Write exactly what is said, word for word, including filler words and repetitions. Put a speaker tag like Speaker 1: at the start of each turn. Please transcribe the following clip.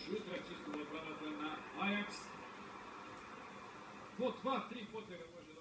Speaker 1: Sutra čisto da pravate na Ajax. Po dva, tri potega može